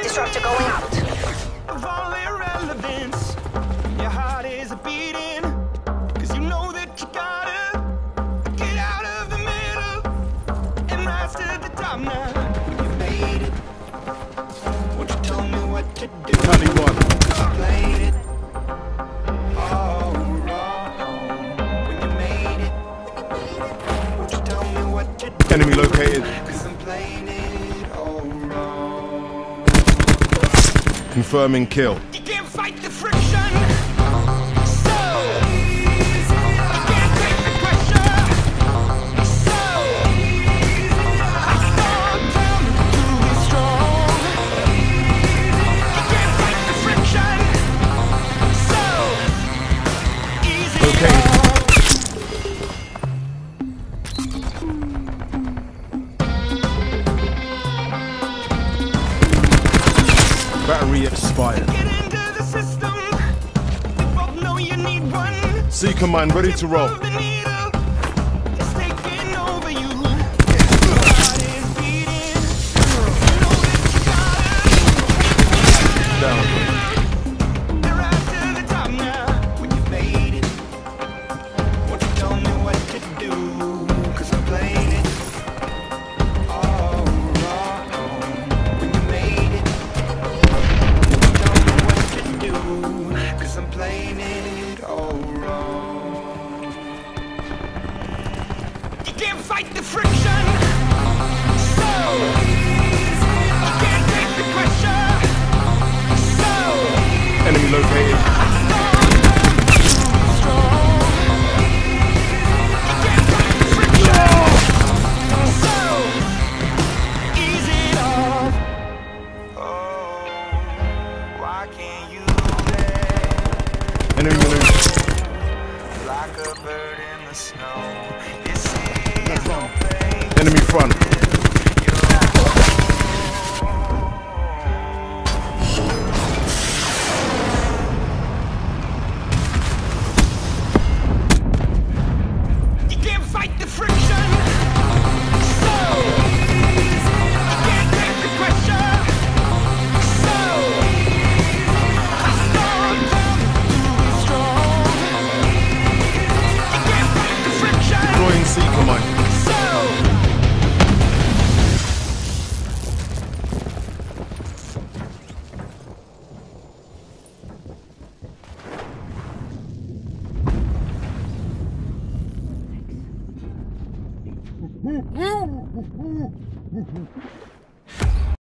Disruptor going out. Of all irrelevance, your heart is beating, 'cause you know that you gotta get out of the middle and rise to the top now. You made it. Won't you tell me what to do? Tally one. Played it all wrong. When you made it, won't you tell me what to do? Enemy located. 'Cause I'm playing it all wrong. Confirming kill. You can't fight the friction, so easy. You can't take the pressure, so easy. I start down to be strong. You can't fight the friction, so easy. Okay. Battery expired. Get into the system. We both know you need one. Seeker mine ready to roll. The needle is taking over you. Your heart is beating. You know that you gotta. Down. You're right to the top now. When you made it, won't you tell me what to do? 'Cause I'm playing it all wrong. When you made it, tell me what to do. 'Cause I'm playing it all wrong. You can't fight the friction, so easy. You can't take the pressure, so Enemy located. Enemy maneuver. Enemy front. You can't fight the friction, so easy. You can't take the pressure, so easy. I start down to be strong. You can't fight the friction, Deploying Seeker mine. so Woo!